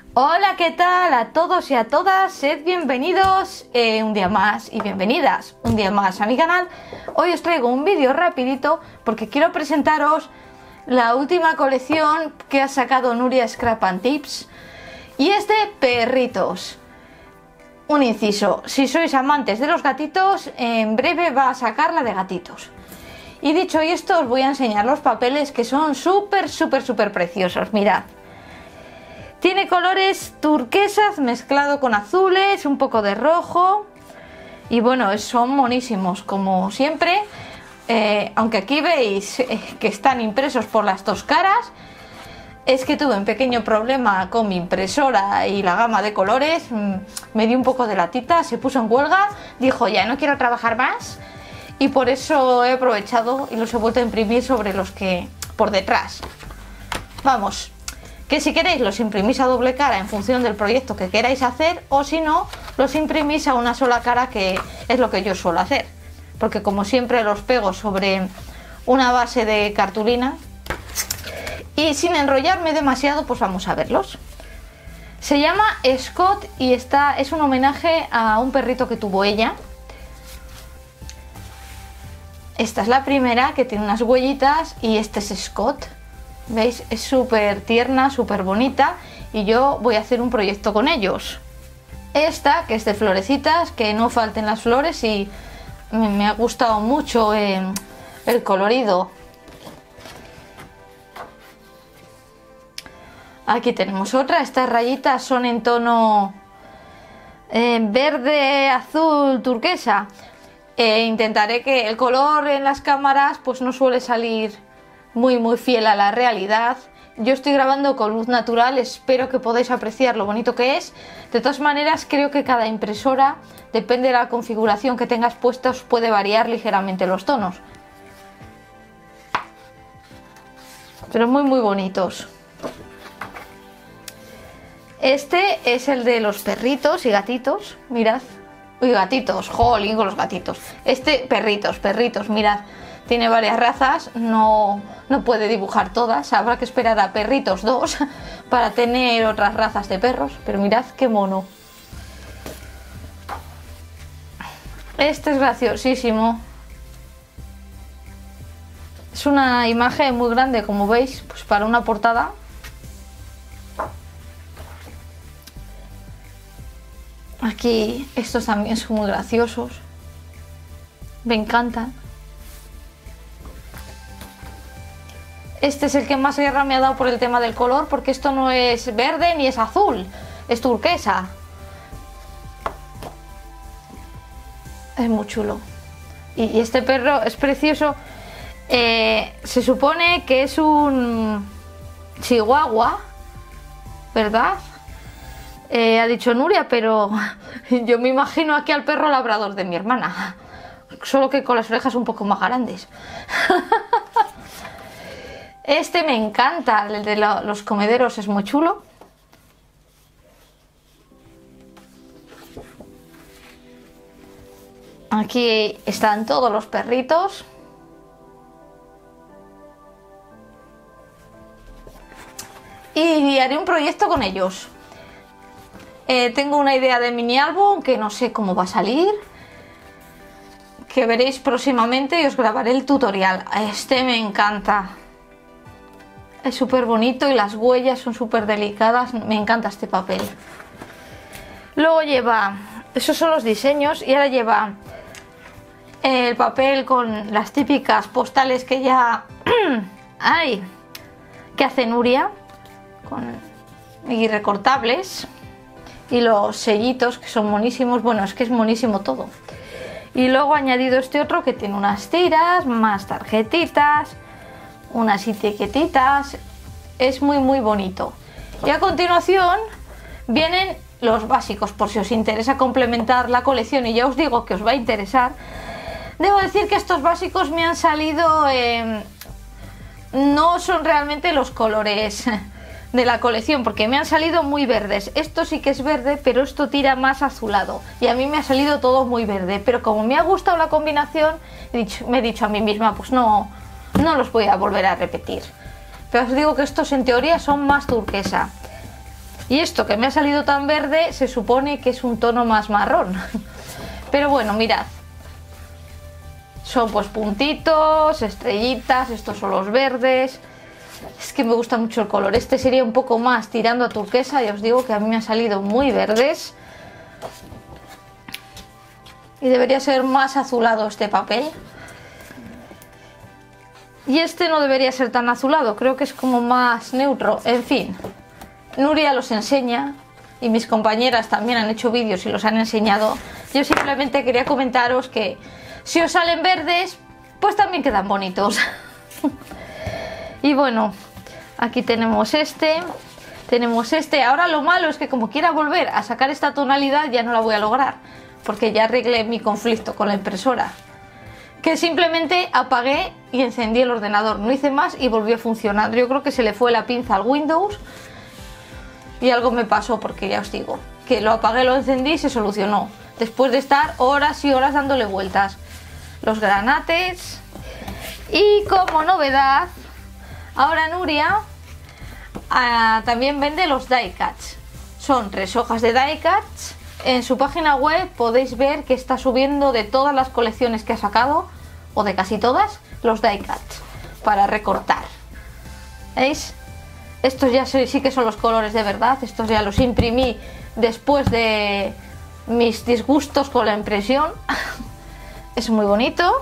Hola, ¿qué tal a todos y a todas? Sed bienvenidos un día más y bienvenidas un día más a mi canal. Hoy os traigo un vídeo rapidito porque quiero presentaros la última colección que ha sacado Nuria Scrap and Tips y es de perritos. Un inciso, si sois amantes de los gatitos, en breve va a sacar la de gatitos. Y dicho esto, os voy a enseñar los papeles que son súper preciosos, mirad. Tiene colores turquesas mezclado con azules, un poco de rojo. Y bueno, son monísimos, como siempre. Aunque aquí veis que están impresos por las dos caras. Es que tuve un pequeño problema con mi impresora y la gama de colores. Me dio un poco de latita, se puso en huelga. Dijo, ya no quiero trabajar más. Y por eso he aprovechado y los he vuelto a imprimir sobre los que por detrás. Vamos. Que si queréis los imprimís a doble cara en función del proyecto que queráis hacer, o si no, los imprimís a una sola cara, que es lo que yo suelo hacer, porque como siempre los pego sobre una base de cartulina. Y sin enrollarme demasiado, pues vamos a verlos. Se llama Scott y es un homenaje a un perrito que tuvo ella. Esta es la primera, que tiene unas huellitas, y este es Scott. ¿Veis? Es súper tierna, súper bonita, y yo voy a hacer un proyecto con ellos. Esta, que es de florecitas, que no falten las flores, y me ha gustado mucho el colorido. Aquí tenemos otra, estas rayitas son en tono verde, azul, turquesa. Intentaré que el color en las cámaras pues no suele salir muy fiel a la realidad. Yo estoy grabando con luz natural, espero que podáis apreciar lo bonito que es. De todas maneras, creo que cada impresora, depende de la configuración que tengas puesta, os puede variar ligeramente los tonos. Pero muy bonitos. Este es el de los perritos y gatitos, mirad. Uy, gatitos, jolín con los gatitos. Perritos, mirad. Tiene varias razas, no puede dibujar todas, habrá que esperar a perritos 2 para tener otras razas de perros, pero mirad qué mono. Este es graciosísimo. Es una imagen muy grande, como veis, pues para una portada. Aquí estos también son muy graciosos, me encantan. Este es el que más guerra me ha dado por el tema del color, porque esto no es verde ni es azul, es turquesa. Es muy chulo. Y este perro es precioso. Se supone que es un chihuahua, ¿verdad? Ha dicho Nuria, pero yo me imagino aquí al perro labrador de mi hermana, solo que con las orejas un poco más grandes. Este me encanta, el de los comederos es muy chulo. Aquí están todos los perritos. Y haré un proyecto con ellos. Tengo una idea de mini álbum que no sé cómo va a salir, que veréis próximamente y os grabaré el tutorial. Este me encanta. Es súper bonito y las huellas son súper delicadas. Me encanta este papel. Luego lleva, esos son los diseños, y ahora lleva el papel con las típicas postales que ya que hace Nuria, y recortables, y los sellitos que son monísimos. Bueno, es que es monísimo todo. Y luego he añadido este otro que tiene unas tiras, más tarjetitas, unas etiquetitas. Es muy bonito. Y a continuación vienen los básicos, por si os interesa complementar la colección, y ya os digo que os va a interesar. Debo decir que estos básicos me han salido, no son realmente los colores de la colección, porque me han salido muy verdes. Esto sí que es verde, pero esto tira más azulado, y a mí me ha salido todo muy verde. Pero como me ha gustado la combinación, me he dicho a mí misma, pues no los voy a volver a repetir. Pero os digo que estos en teoría son más turquesa. Y esto que me ha salido tan verde se supone que es un tono más marrón. Pero bueno, mirad. Son pues puntitos, estrellitas, estos son los verdes. Es que me gusta mucho el color. Este sería un poco más tirando a turquesa. Ya os digo que a mí me ha salido muy verdes. Y debería ser más azulado este papel. Y este no debería ser tan azulado. Creo que es como más neutro. En fin, Nuria los enseña. Y mis compañeras también han hecho vídeos y los han enseñado. Yo simplemente quería comentaros que si os salen verdes, pues también quedan bonitos. Y bueno, aquí tenemos este. Tenemos este. Ahora lo malo es que como quiera volver a sacar esta tonalidad ya no la voy a lograr. Porque ya arreglé mi conflicto con la impresora. Que simplemente apagué y encendí el ordenador. No hice más y volvió a funcionar. Yo creo que se le fue la pinza al Windows. Y algo me pasó porque ya os digo. Que lo apagué, lo encendí y se solucionó. Después de estar horas y horas dándole vueltas. Los granates. Y como novedad, ahora Nuria también vende los die cuts. Son 3 hojas de die cuts. En su página web podéis ver que está subiendo de todas las colecciones que ha sacado, o de casi todas, los die cuts para recortar. ¿Veis? Estos ya sí que son los colores de verdad. Estos ya los imprimí después de mis disgustos con la impresión. Es muy bonito.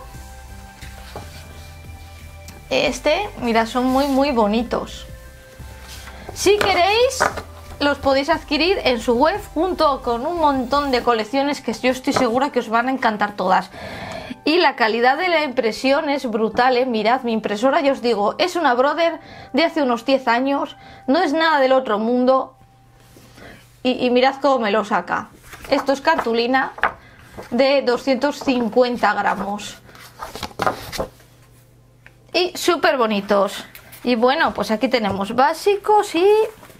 Mira, son muy bonitos. Si queréis, los podéis adquirir en su web junto con un montón de colecciones que yo estoy segura que os van a encantar todas. Y la calidad de la impresión es brutal, ¿eh? Mirad, mi impresora, ya os digo, es una Brother de hace unos 10 años, no es nada del otro mundo. Y mirad cómo me lo saca. Esto es cartulina de 250 gramos. Y súper bonitos. Y bueno, pues aquí tenemos básicos y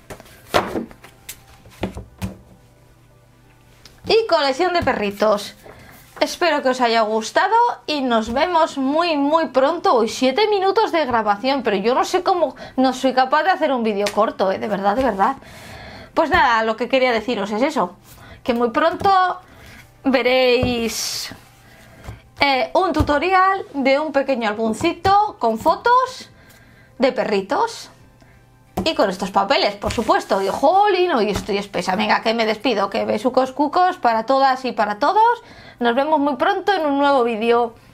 colección de perritos. Espero que os haya gustado y nos vemos muy pronto. Hoy 7 minutos de grabación, pero yo no sé cómo no soy capaz de hacer un vídeo corto, de verdad, de verdad. Pues nada, lo que quería deciros es eso, que muy pronto veréis un tutorial de un pequeño álbumcito con fotos de perritos. Y con estos papeles, por supuesto. Y jolín, hoy estoy espesa. Venga, que me despido. Que besucos cucos para todas y para todos. Nos vemos muy pronto en un nuevo vídeo.